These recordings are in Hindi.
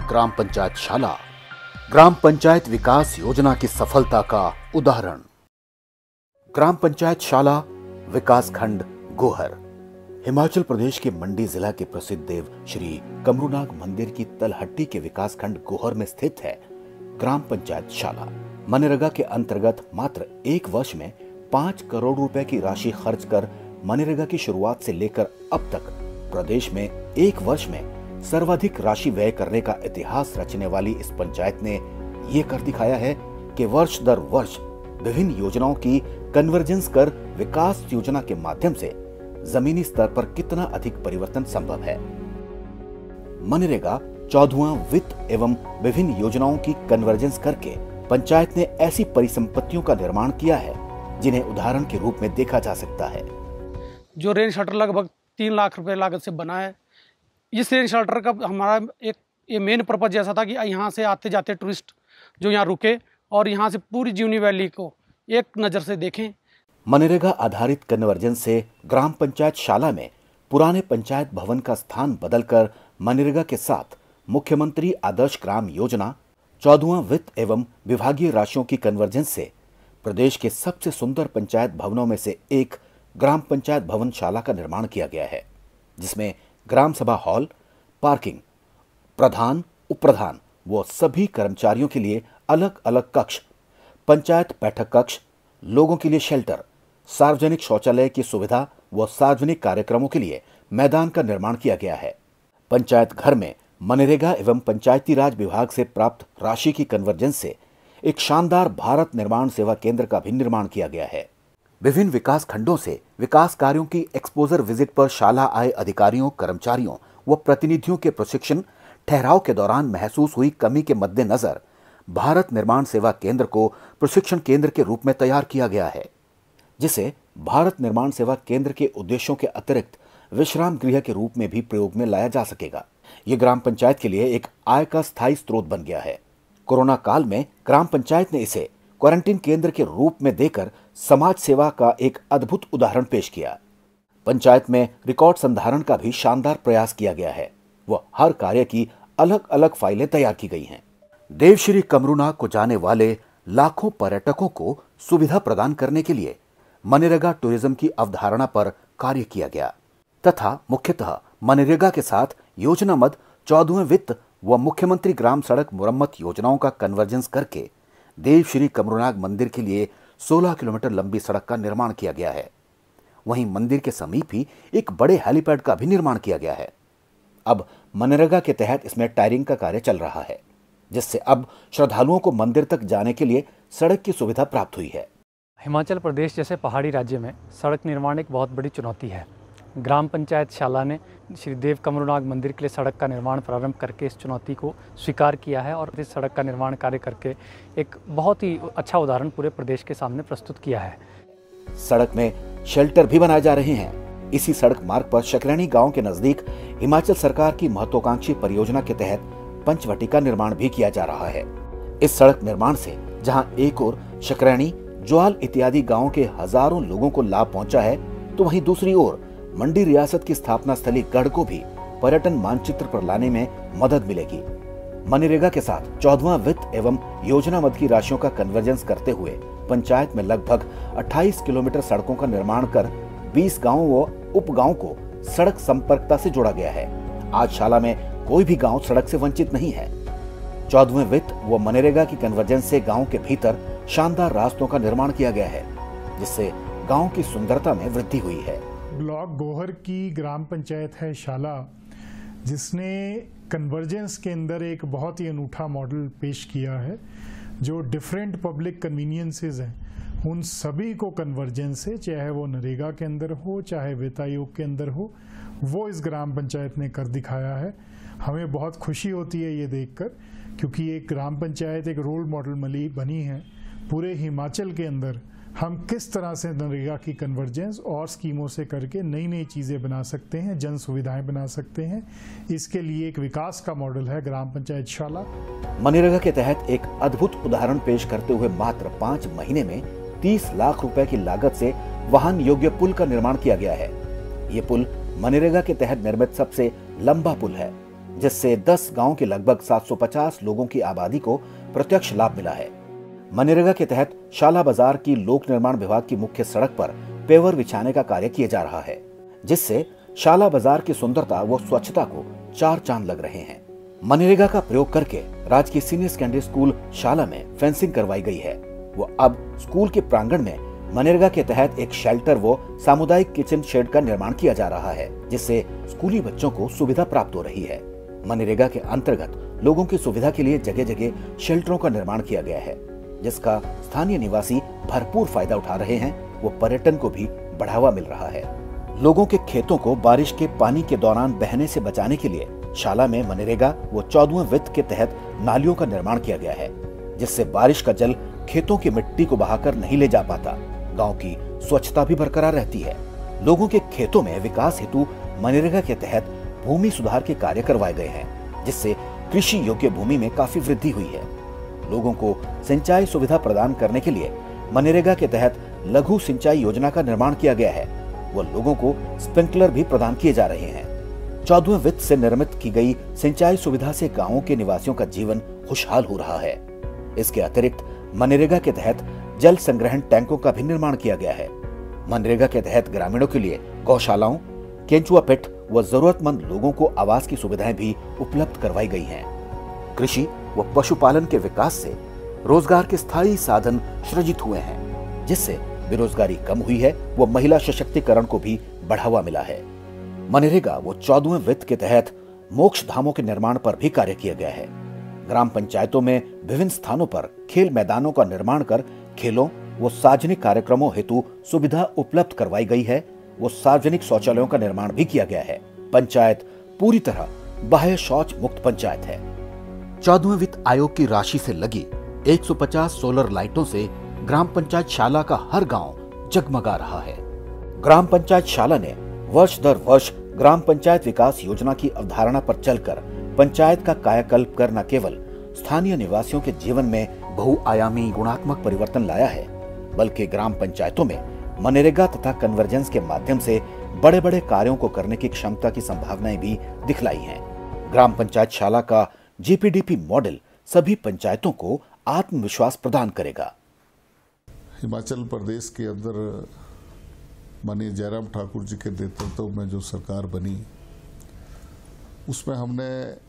ग्राम पंचायत शाला, ग्राम पंचायत विकास योजना की सफलता का उदाहरण। ग्राम पंचायत शाला, विकास खंड गोहर, हिमाचल प्रदेश के मंडी जिला के प्रसिद्ध देव श्री कमरूनाग मंदिर की तलहट्टी के विकास खंड गोहर में स्थित है ग्राम पंचायत शाला। मनरेगा के अंतर्गत मात्र एक वर्ष में 5 करोड़ रुपए की राशि खर्च कर मनरेगा की शुरुआत से लेकर अब तक प्रदेश में एक वर्ष में सर्वाधिक राशि व्यय करने का इतिहास रचने वाली इस पंचायत ने ये कर दिखाया है कि वर्ष दर वर्ष विभिन्न योजनाओं की कन्वर्जेंस कर विकास योजना के माध्यम से जमीनी स्तर पर कितना अधिक परिवर्तन संभव है। मनरेगा 14वां वित्त एवं विभिन्न योजनाओं की कन्वर्जेंस करके पंचायत ने ऐसी परिसंपत्तियों का निर्माण किया है जिन्हें उदाहरण के रूप में देखा जा सकता है। जो रेन शेल्टर लगभग 3 लाख रुपए लागत से बना है। इस रेन शेल्टर का हमारा ये मेन पर्पज ऐसा था कि यहाँ से आते जाते टूरिस्ट जो यहाँ रुके और यहाँ से पूरी जीवनी वैली को एक नज़र से देखें। मनरेगा आधारित कन्वर्जेंस से ग्राम पंचायत शाला में पुराने पंचायत भवन का स्थान बदलकर मनरेगा के साथ मुख्यमंत्री आदर्श ग्राम योजना, 14वां वित्त एवं विभागीय राशियों की कन्वर्जेंस से प्रदेश के सबसे सुंदर पंचायत भवनों में से एक ग्राम पंचायत भवन शाला का निर्माण किया गया है, जिसमें ग्राम सभा हॉल, पार्किंग, प्रधान, उपप्रधान व सभी कर्मचारियों के लिए अलग अलग कक्ष, पंचायत बैठक कक्ष, लोगों के लिए शेल्टर, सार्वजनिक शौचालय की सुविधा व सार्वजनिक कार्यक्रमों के लिए मैदान का निर्माण किया गया है। पंचायत घर में मनरेगा एवं पंचायती राज विभाग से प्राप्त राशि की कन्वर्जेंस से एक शानदार भारत निर्माण सेवा केंद्र का भी निर्माण किया गया है। विभिन्न विकास खंडों से विकास कार्यों की एक्सपोजर विजिट पर शाला आए अधिकारियों, कर्मचारियों व प्रतिनिधियों के प्रशिक्षण ठहराव के दौरान महसूस हुई कमी के मद्देनजर भारत निर्माण सेवा केंद्र को प्रशिक्षण केंद्र के रूप में तैयार किया गया है, जिसे भारत निर्माण सेवा केंद्र के उद्देश्यों के अतिरिक्त विश्राम गृह के रूप में भी प्रयोग में लाया जा सकेगा। ये ग्राम पंचायत के लिए एक आय का स्थायी स्रोत बन गया है। कोरोना काल में ग्राम पंचायत ने इसे क्वारंटीन केंद्र के रूप में देकर समाज सेवा का एक अद्भुत उदाहरण पेश किया। पंचायत में रिकॉर्ड संधारण का भी शानदार प्रयास किया गया है व हर कार्य की अलग अलग फाइलें तैयार की गई हैं। देवश्री कमरूनाग को जाने वाले लाखों पर्यटकों को सुविधा प्रदान करने के लिए मनरेगा टूरिज्म की अवधारणा पर कार्य किया गया तथा मुख्यतः मनरेगा के साथ योजना मद 14वें वित्त व मुख्यमंत्री ग्राम सड़क मुरम्मत योजनाओं का कन्वर्जेंस करके देवश्री कमरूनाग मंदिर के लिए 16 किलोमीटर लंबी सड़क का निर्माण किया गया है। वहीं मंदिर के समीप ही एक बड़े हेलीपैड का भी निर्माण किया गया है। अब मनरेगा के तहत इसमें टायरिंग का कार्य चल रहा है, जिससे अब श्रद्धालुओं को मंदिर तक जाने के लिए सड़क की सुविधा प्राप्त हुई है। हिमाचल प्रदेश जैसे पहाड़ी राज्य में सड़क निर्माण एक बहुत बड़ी चुनौती है। ग्राम पंचायत शाला ने श्री देव कमरूनाग मंदिर के लिए सड़क का निर्माण प्रारंभ करके इस चुनौती को स्वीकार किया है और इस सड़क का निर्माण कार्य करके एक बहुत ही अच्छा उदाहरण पूरे प्रदेश के सामने प्रस्तुत किया है। सड़क में शेल्टर भी बनाए जा रहे हैं। इसी सड़क मार्ग पर शकरैनी गांव के नजदीक हिमाचल सरकार की महत्वाकांक्षी परियोजना के तहत पंचवटी का निर्माण भी किया जा रहा है। इस सड़क निर्माण से जहां एक ओर शकरैनी, ज्वाल इत्यादि गाँव के हजारों लोगों को लाभ पहुंचा है, तो वहीं दूसरी ओर मंडी रियासत की स्थापना स्थली गढ़ को भी पर्यटन मानचित्र पर लाने में मदद मिलेगी। मनरेगा के साथ 14वां वित्त एवं योजना मद की राशियों का कन्वर्जेंस करते हुए पंचायत में लगभग 28 किलोमीटर सड़कों का निर्माण कर 20 गांवों व उप गांव को सड़क संपर्कता से जोड़ा गया है। आज शाला में कोई भी गांव सड़क से वंचित नहीं है। 14वें वित्त व मनरेगा की कन्वर्जेंस से गांव के भीतर शानदार रास्तों का निर्माण किया गया है, जिससे गांव की सुंदरता में वृद्धि हुई है। ब्लॉक गोहर की ग्राम पंचायत है शाला, जिसने कन्वर्जेंस के अंदर एक बहुत ही अनूठा मॉडल पेश किया है। जो डिफरेंट पब्लिक कन्वीनियंसेस हैं उन सभी को कन्वर्जेंस से, चाहे वो नरेगा के अंदर हो चाहे वित्त आयोग के अंदर हो, वो इस ग्राम पंचायत ने कर दिखाया है। हमें बहुत खुशी होती है ये देखकर, क्योंकि एक ग्राम पंचायत एक रोल मॉडल बनी है पूरे हिमाचल के अंदर। हम किस तरह से नरेगा की कन्वर्जेंस और स्कीमों से करके नई नई चीज़ें बना सकते हैं, जन सुविधाएं बना सकते हैं, इसके लिए एक विकास का मॉडल है ग्राम पंचायत शाला। मनरेगा के तहत एक अद्भुत उदाहरण पेश करते हुए मात्र 5 महीने में 30 लाख रुपए की लागत से वाहन योग्य पुल का निर्माण किया गया है। ये पुल मनरेगा के तहत निर्मित सबसे लंबा पुल है। जिससे 10 गांव के लगभग 750 लोगों की आबादी को प्रत्यक्ष लाभ मिला है। मनरेगा के तहत शाला बाजार की लोक निर्माण विभाग की मुख्य सड़क पर पेवर बिछाने का कार्य किया जा रहा है, जिससे शाला बाजार की सुंदरता व स्वच्छता को 4 चांद लग रहे हैं। मनरेगा का प्रयोग करके राजकीय सीनियर सेकेंडरी स्कूल शाला में फेंसिंग करवाई गई है। वो अब स्कूल के प्रांगण में मनरेगा के तहत एक शेल्टर व सामुदायिक किचन शेड का निर्माण किया जा रहा है, जिससे स्कूली बच्चों को सुविधा प्राप्त हो रही है। मनरेगा के अंतर्गत लोगों की सुविधा के लिए जगह जगह शेल्टरों का निर्माण किया गया है, जिसका स्थानीय निवासी भरपूर फायदा उठा रहे हैं। वो पर्यटन को भी बढ़ावा मिल रहा है। लोगों के खेतों को बारिश के पानी के दौरान बहने से बचाने के लिए शाला में मनरेगा व 14वें वित्त के तहत नालियों का निर्माण किया गया है, जिससे बारिश का जल खेतों की मिट्टी को बहाकर नहीं ले जा पाता। गांव की स्वच्छता भी बरकरार रहती है। लोगों के खेतों में विकास हेतु मनरेगा के तहत भूमि सुधार के कार्य करवाए गए हैं, जिससे कृषि योग्य भूमि में काफी वृद्धि हुई है। लोगों को सिंचाई सुविधा प्रदान करने के लिए मनरेगा के तहत लघु सिंचाई योजना का निर्माण किया गया है। वो लोगों को स्प्रिंकलर भी प्रदान किए जा रहे हैं। 14वें वित्त से निर्मित की गई सिंचाई सुविधा से गांवों के निवासियों का जीवन खुशहाल हो रहा है। इसके अतिरिक्त मनरेगा के तहत जल संग्रहण टैंकों का भी निर्माण किया गया है। मनरेगा के तहत ग्रामीणों के लिए गौशालाओं, केंचुआ पिट व जरूरतमंद लोगों को आवास की सुविधाएं भी उपलब्ध करवाई गई हैं। कृषि व पशुपालन के विकास से रोजगार के स्थायी साधन सृजित हुए हैं, जिससे बेरोजगारी कम हुई है व महिला सशक्तिकरण को भी बढ़ावा मिला है। मनरेगा व 14वें वित्त के तहत मोक्ष धामों के निर्माण पर भी कार्य किया गया है। ग्राम पंचायतों में विभिन्न स्थानों पर खेल मैदानों का निर्माण कर खेलों व सार्वजनिक कार्यक्रमों हेतु सुविधा उपलब्ध करवाई गई है। वो सार्वजनिक शौचालयों का निर्माण भी किया गया है। पंचायत पूरी तरह बाह्य शौच मुक्त पंचायत है। 14वें वित्त आयोग की राशि से लगी 150 सोलर लाइटों से ग्राम पंचायत शाला का हर गांव जगमगा रहा है। ग्राम पंचायत शाला ने वर्ष दर वर्ष ग्राम पंचायत विकास योजना की अवधारणा पर चलकर पंचायत का कायाकल्प कर न केवल स्थानीय निवासियों के जीवन में बहुआयामी गुणात्मक परिवर्तन लाया है, बल्कि ग्राम पंचायतों में मनरेगा तथा कन्वर्जेंस के माध्यम से बड़े बड़े कार्यों को करने की क्षमता की संभावनाएं भी दिखलाई हैं। ग्राम पंचायत शाला का जीपीडीपी मॉडल सभी पंचायतों को आत्मविश्वास प्रदान करेगा। हिमाचल प्रदेश के अंदर माननीय जयराम ठाकुर जी के नेतृत्व में जो सरकार बनी, उसमें हमने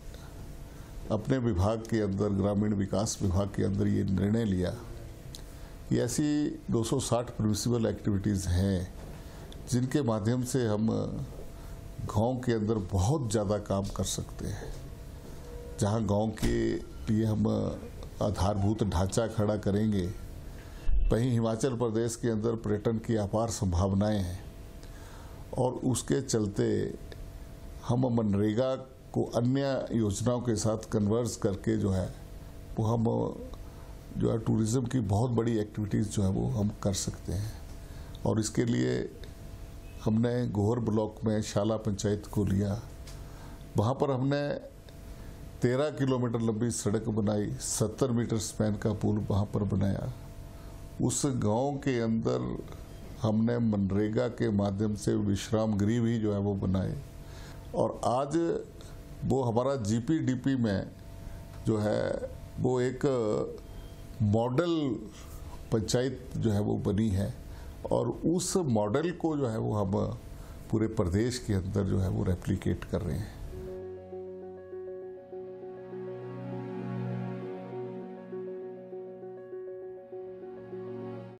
अपने विभाग के अंदर, ग्रामीण विकास विभाग के अंदर ये निर्णय लिया कि ऐसी 260 प्रिंसिपल एक्टिविटीज़ हैं जिनके माध्यम से हम गांव के अंदर बहुत ज़्यादा काम कर सकते हैं। जहां गांव के लिए हम आधारभूत ढांचा खड़ा करेंगे, वहीं हिमाचल प्रदेश के अंदर पर्यटन की अपार संभावनाएं हैं और उसके चलते हम मनरेगा को अन्य योजनाओं के साथ कन्वर्स करके जो है वो हम जो है टूरिज़्म की बहुत बड़ी एक्टिविटीज़ जो है वो हम कर सकते हैं। और इसके लिए हमने गोहर ब्लॉक में शाला पंचायत को लिया। वहाँ पर हमने 13 किलोमीटर लंबी सड़क बनाई, 70 मीटर स्पैन का पुल वहाँ पर बनाया। उस गांव के अंदर हमने मनरेगा के माध्यम से विश्राम गृह भी जो है वो बनाए और आज वो हमारा जीपीडीपी में जो है वो एक मॉडल पंचायत जो है वो बनी है और उस मॉडल को जो है वो हम पूरे प्रदेश के अंदर जो है वो रेप्लिकेट कर रहे हैं।